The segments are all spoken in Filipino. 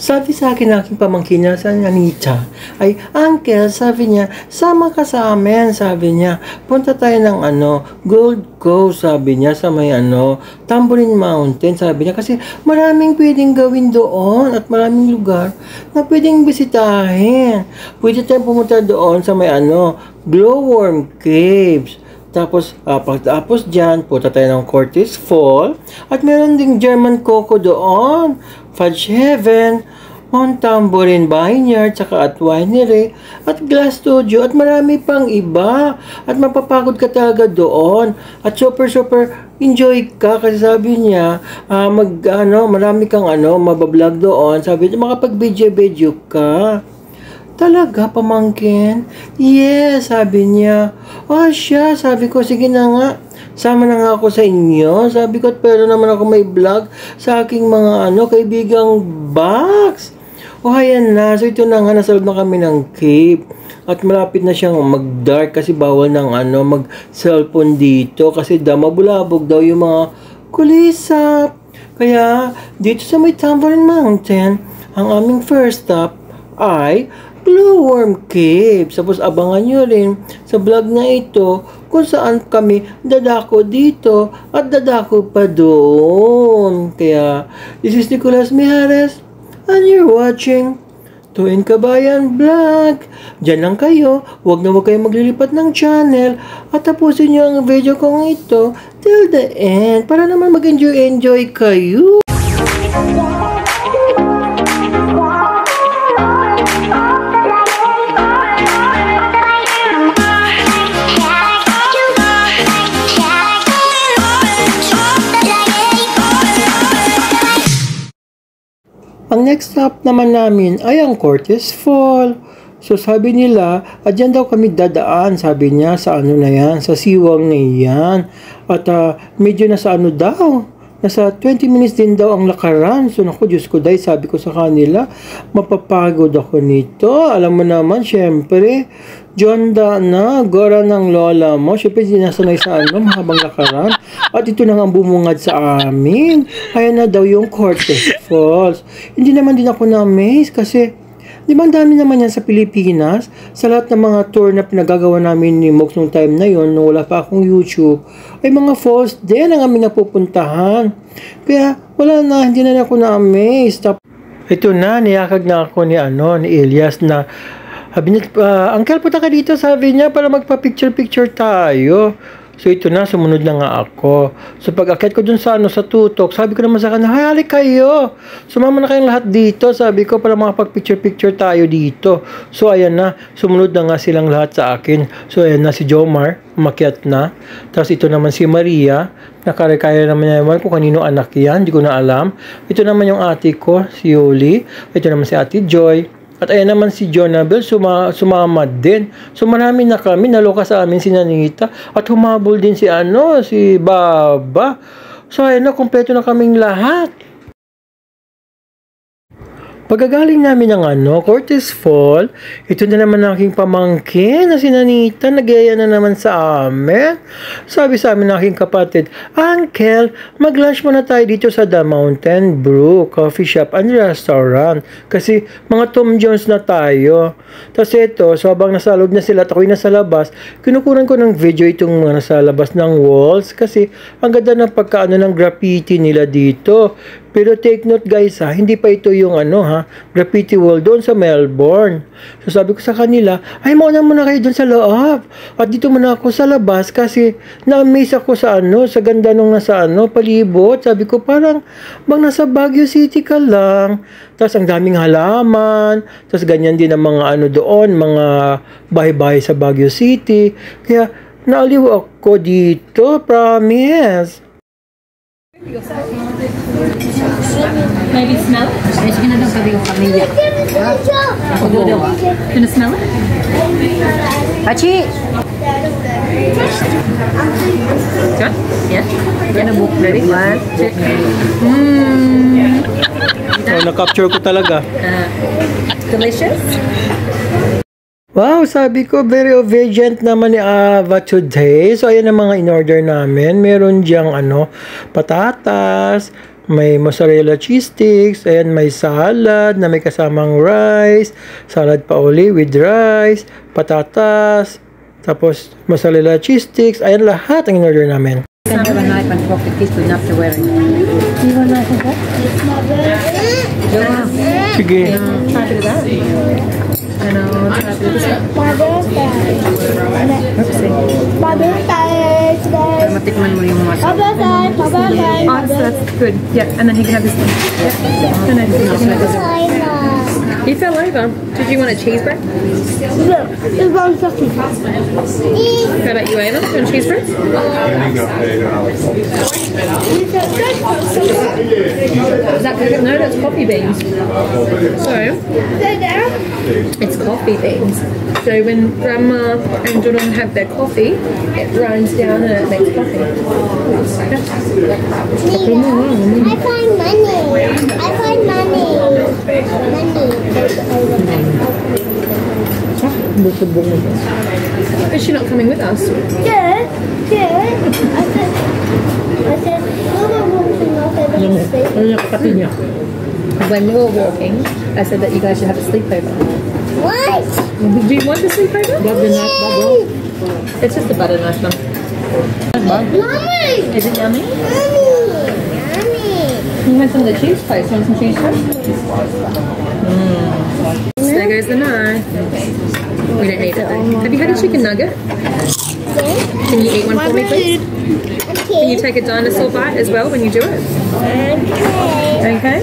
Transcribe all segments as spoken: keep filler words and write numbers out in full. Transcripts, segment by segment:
Sabi sa akin ng aking pamangkin na sa Anita, ay, Uncle, sabi niya, sama ka sa amin, sabi niya, punta tayo ng ano, Gold Coast, sabi niya, sa may ano, Tambourine Mountain, sabi niya, kasi maraming pwedeng gawin doon at maraming lugar na pwedeng bisitahin. Pwede tayong pumunta doon sa may ano, Glowworm Caves. Tapos, uh, pagtapos dyan, punta tayo ng Cortes Fall. At meron ding German Coco doon. Fudge Heaven, Mount Tambourine Vineyard, saka at Winery, at Glass Studio, at marami pang iba. At mapapagod ka talaga doon. At super, super enjoy ka kasi sabi niya, uh, mag, ano, marami kang ano, mabablog doon. Sabi niya, makapag-video-video ka. Talaga, pamangkin? Yes, sabi niya. Oh, siya, sabi ko, sige na nga. Sama na nga ako sa inyo. Sabi ko, pero naman ako may vlog sa aking mga ano, kaibigang box. O, oh, ayan na. So, ito na nga, nasa loob na kami ng cave. At malapit na siyang mag-dark kasi bawal ng ano, mag-cellphone dito. Kasi daw, mabulabog daw yung mga kulisap. Kaya, dito sa may Tambourine Mountain, ang aming first stop ay Glowworm Cave. Tapos abangan nyo rin sa vlog na ito kung saan kami dadako dito at dadako pa doon. Kaya, this is Nicolas Mijares and you're watching Tuwing Kabayan Vlog. Diyan lang kayo. Huwag na huwag kayong maglilipat ng channel at tapusin nyo ang video kong ito till the end para naman mag-enjoy-enjoy kayo. Ang next stop naman namin ay ang Cortes Fall. So sabi nila, adyan daw kami dadaan, sabi niya, sa ano na yan, sa siwang na yan. At uh, medyo nasa ano daw, nasa twenty minutes din daw ang lakaran. So naku, Diyos ko dahil, sabi ko sa kanila, mapapagod ako nito. Alam mo naman, syempre, John da na, gora ng lola mo. Syempre, sinasanay sa ano, mahabang lakaran. At ito na nga bumungad sa amin. Ayan na daw yung Cortes Falls. Hindi naman din ako na-amaze kasi, di ba ang dami naman yan sa Pilipinas? Sa lahat ng mga tour na pinagagawa namin ni Mox nung time na yon, nung wala pa akong YouTube, ay mga falls din ang aming napupuntahan. Kaya, wala na, hindi na ako na-amaze. Ito na, niyakag na ako ni, ano, ni Elias na, sabi niya, uh, Uncle, punta ka dito, sabi niya, para magpa-picture-picture tayo. So, ito na, sumunod na nga ako. So, pag-akit ko dun sa, ano, sa tutok, sabi ko naman sa kanya, hay, halik kayo. Sumama na kayong lahat dito, sabi ko, para makapag-picture-picture tayo dito. So, ayan na, sumunod na nga silang lahat sa akin. So, ayan na, si Jomar, umakyat na. Tapos, ito naman si Maria, nakarekaya naman niya naman kung kanino anak yan, hindi ko na alam. Ito naman yung ate ko, si Yuli. Ito naman si ate Joy. At ayan naman si Jonabel, suma, sumama din. So marami na kami, naloka sa amin si Nanita. At humabol din si ano, si Baba. So ayan na, kompleto na kaming lahat. Pagkagaling namin ng ano, Cortes Fall, ito na naman ang aking pamangkin na si Nanita, nagyaya na naman sa amin. Sabi sa amin ng aking kapatid, Uncle, mag-lunch muna tayo dito sa The Mountain Brew Coffee Shop and Restaurant. Kasi mga Tom Jones na tayo. Tapos ito, so habang nasa loob na sila at ako'y nasa labas, kinukunan ko ng video itong mga nasa labas ng walls. Kasi ang ganda ng pagkaano ng graffiti nila dito. Pero take note guys ha, hindi pa ito yung ano ha, graffiti wall doon sa Melbourne. So sabi ko sa kanila, ay mauna muna kayo doon sa loob. At dito muna ako sa labas kasi na-amaze ako sa ano, sa ganda nung nasa ano, palibot. Sabi ko parang bang nasa Baguio City ka lang. Tapos ang daming halaman. Tapos ganyan din ang mga ano doon, mga bahay-bahay sa Baguio City. Kaya naaliw ako dito, promise. Maybe smell it? Ayos ka na daw sabi yung pamilya. Ako doon. Can you smell it? Pachi! Good? Yeah? Yan ang book. Ready? One, two, mmm. Oh, na-capture ko talaga. Uh, delicious? Wow, sabi ko, very obedient naman ni Ava today. So, ayan ang mga in-order namin. Meron diyang, ano, patatas, May mozzarella cheese sticks. Ayan, may salad na may kasamang rice. Salad pa uli with rice, patatas, tapos mozzarella cheese sticks. Ayan, lahat ang in-order namin. Can have a knife and fork the kids with enough to wear it. You want a knife and fork? Yeah. Sige. Yeah, try a bit of that. And I'll try a bit of this one. Oopsie. I'm matikman mo yung mga. Oh, so that's good. Yeah, and then he can have this one. Yeah. And then he can have this one. He fell over. Did you want a cheese bread? No, it's wrong something. How about you, Ava? Do you want a cheese bread? Is that coconut? No, that's coffee beans. So, it's coffee beans. So when Grandma and Jordan have their coffee, it runs down and it makes coffee. I find money. I find money. Money. Is she not coming with us? Yeah, yeah. I said, I said, Mama wants to know if I sleep. When we were walking, I said that you guys should have a sleepover. What? Do you want a sleepover? Yay! It's just a butter knife, Mum. Mommy! Is it yummy? Mommy! Mommy! You had some of the cheese toast. Want some cheese toast? Mm. There goes the knife. We don't need it though. Have you had a chicken nugget? Yeah. Can you eat one for me, please? Can you Okay. take a dinosaur bite as well when you do it? Okay. Okay?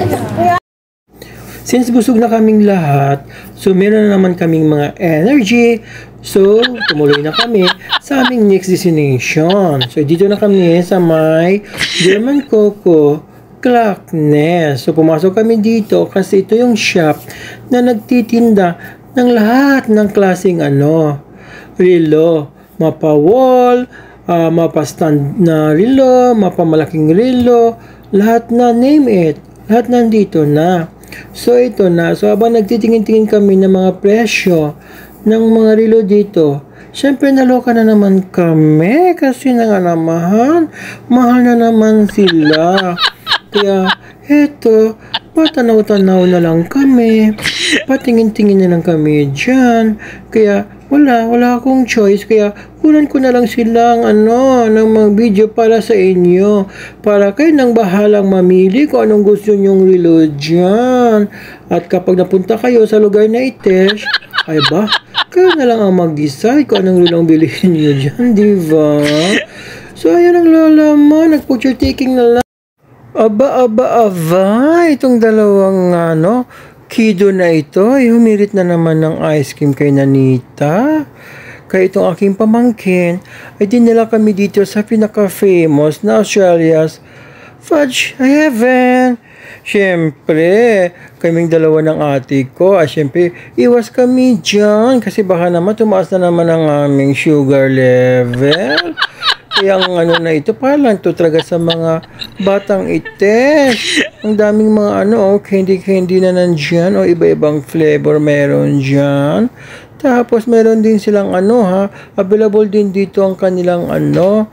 Since busog na kaming lahat, so meron na naman kaming mga energy. So, tumuloy na kami sa aming next destination. So, dito na kami sa may German Coco Clarkness. So, pumasok kami dito kasi ito yung shop na nagtitinda ng lahat ng klaseng ano, relo. Mapa-wall, uh, mapa-stand na relo, mapa-malaking relo, lahat na, name it. Lahat nandito na. So, ito na. So, habang nagtitingin-tingin kami ng mga presyo ng mga relo dito, syempre, naloka na naman kami kasi na nga naman, mahal na naman sila. Kaya, eto, patanaw-tanaw na lang kami. Patingin-tingin na lang kami dyan. Kaya, wala, wala akong choice. Kaya, kunan ko na lang silang ano, ng mga video para sa inyo. Para kayo nang bahalang mamili kung anong gusto nyong relo dyan. At kapag napunta kayo sa lugar na itesh, ay ba, kayo na lang ang mag-decide kung anong relo ang bilihin nyo dyan, diba? So, ayan ang lola mo. Nag-picture taking na lang. Aba, aba, aba, itong dalawang ano, kido na ito, ay humirit na naman ng ice cream kay Nanita. Kaya itong aking pamangkin, ay dinala kami dito sa pinaka-famous na Australia's Fudge Heaven. Siyempre, kaming dalawa ng ate ko, ay siyempre, iwas kami dyan, kasi baka naman tumaas na naman ang aming sugar level. Kaya ang ano na ito, parang ito talaga sa mga batang ites. Ang daming mga ano, oh, candy-candy na nandyan, o oh, iba-ibang flavor meron dyan. Tapos meron din silang ano ha, available din dito ang kanilang ano,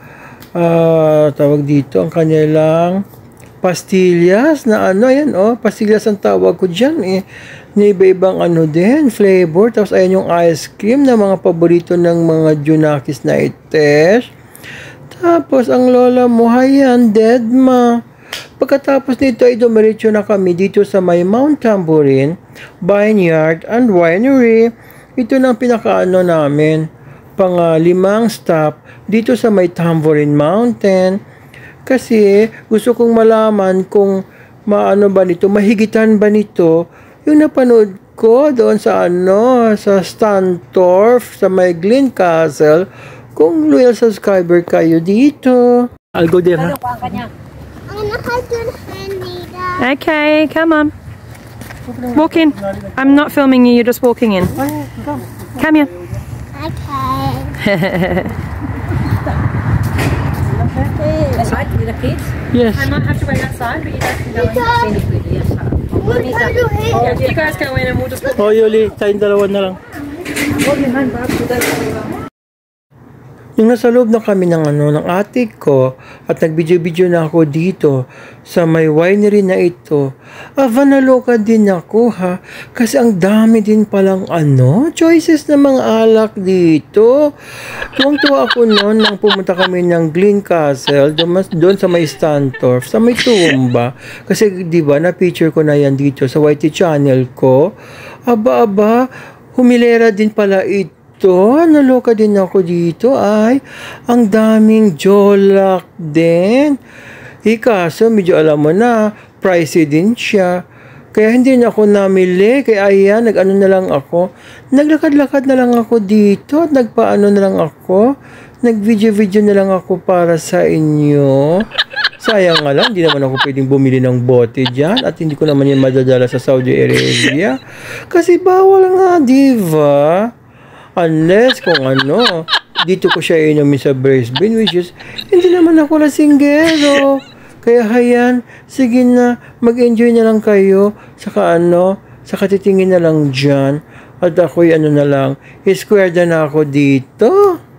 uh, tawag dito, ang kanilang pastillas na ano, ayan oh, pastillas ang tawag ko dyan eh. Na iba-ibang ano din, flavor. Tapos ayan yung ice cream na mga paborito ng mga Junakis na ites. Tapos, ang lola mo, hayan, dead ma. Pagkatapos nito ay dumiretso na kami dito sa may Mount Tambourine, Vineyard and Winery. Ito na ang pinakaano namin, pang uh, limang stop dito sa may Tambourine Mountain. Kasi gusto kong malaman kung maano ba nito, mahigitan ba nito yung napanood ko doon sa ano, sa Stanthorpe, sa may Glen Castle. Kung loyal subscriber kayo dito. I'll go there, ha? Okay, come on. Walk in. I'm not filming you, you're just walking in. Come here. Okay. Outside with the kids? Yes. I might have to wait outside, but you guys can go in. What kind of hair? Yeah, you guys go in and we'll just... Oh, Yuli, tayong dalawa na lang. Nung nasa loob na kami ng ano, ng attic ko at nag-video-video na ako dito sa may winery na ito, aba naloka din ako ha, kasi ang dami din palang ano, choices ng mga alak dito. Tuwang-tuwa ako noon nang pumunta kami ng Glen Castle, doon, doon sa may Stantorf, sa may tumba. Kasi di ba na-picture ko na yan dito sa Y T channel ko. Aba-aba, humilera din pala ito. Ito, naloka din ako dito ay ang daming jolak din. Eh, kaso medyo alam mo na, pricey din siya. Kaya hindi na ako namili. Kaya ayan, nag-ano na lang ako. Naglakad-lakad na lang ako dito. Nagpaano na lang ako. Nag-video-video na lang ako para sa inyo. Sayang nga lang, hindi naman ako pwedeng bumili ng bote dyan. At hindi ko naman yan madadala sa Saudi Arabia. Kasi bawal nga, diba? Unless kung ano, dito ko siya inumin sa Brisbane, which is, hindi naman ako lasinggero. Kaya hayan, sige na, mag-enjoy na lang kayo, saka ano, saka titingin na lang dyan, at ako'y ano na lang, square na ako dito.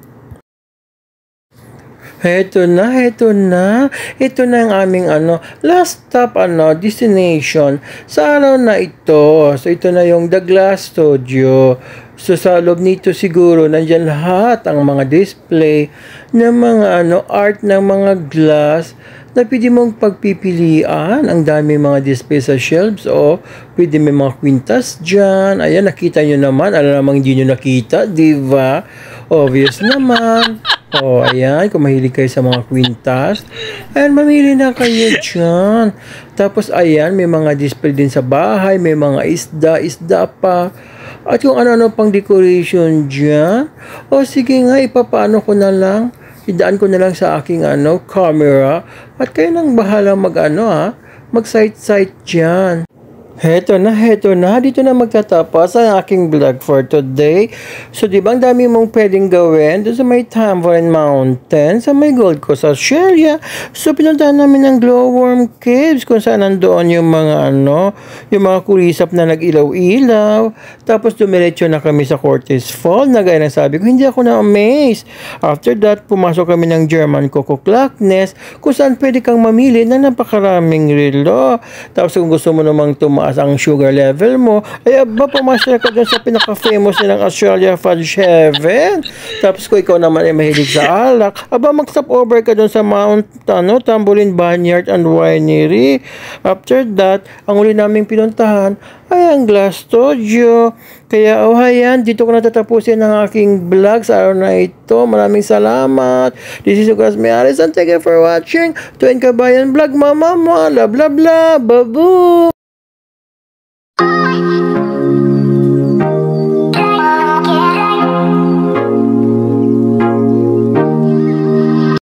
Heto na, heto na. Ito na ang aming ano, last stop ano, destination sa araw na ito. So ito na yung The Glass Studio. So sa loob nito siguro nandiyan lahat ang mga display ng mga ano, art ng mga glass na pwede mong pagpipilian. Ang dami mga display sa shelves. O pwede may mga quintas dyan. Ayan, nakita nyo naman. Alam namang hindi nyo nakita, diba? Obvious naman. O, ayan, kung mahilig kayo sa mga quintas, ayan, mamili na kayo dyan. Tapos, ayan, may mga display din sa bahay, may mga isda, isda pa. At kung ano-ano pang decoration dyan. O, sige nga, ipapaano ko na lang. Idaan ko na lang sa aking, ano, camera. At kayo nang bahala mag-ano, ha, mag-sight-sight dyan. Heto na, heto na. Dito na magtatapos ang aking vlog for today. So, di ba ang dami mong pwedeng gawin doon sa may Tambourine Mountain, sa may Gold Coast, Australia. So, pinuntahan namin ng Glowworm Caves kung saan nandoon yung mga ano, yung mga kulisap na nag-ilaw-ilaw. Tapos, dumiretso na kami sa Cortes Fall. Na gaya na sabi ko, hindi ako na-amaze. After that, pumasok kami ng German Coco Clockness kung saan pwede kang mamili ng napakaraming relo. Tapos, kung gusto mo namang tumaas ang sugar level mo, ay aba, pumasya ka dun sa pinaka-famous nilang Australia Fudge Heaven. Tapos kung ikaw naman ay mahilig sa alak, aba, mag-stop over ka dun sa Mount ano, Tambourine Vineyard and Winery. After that, ang uli naming pinuntahan ay ang Glass Studio. Kaya, oh, ayan, dito ko natatapusin ang aking vlog sa araw na ito. Maraming salamat. This is Lucas Meares and thank you for watching Tuwing Kabayan Vlog. Mama mo, blah blah blah, babu!